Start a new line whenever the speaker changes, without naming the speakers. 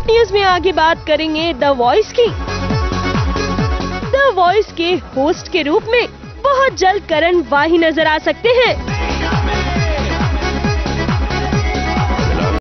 News में आगे बात करेंगे द वॉइस की। द वॉइस के होस्ट के रूप में बहुत जल्द करण वाही नजर आ सकते हैं।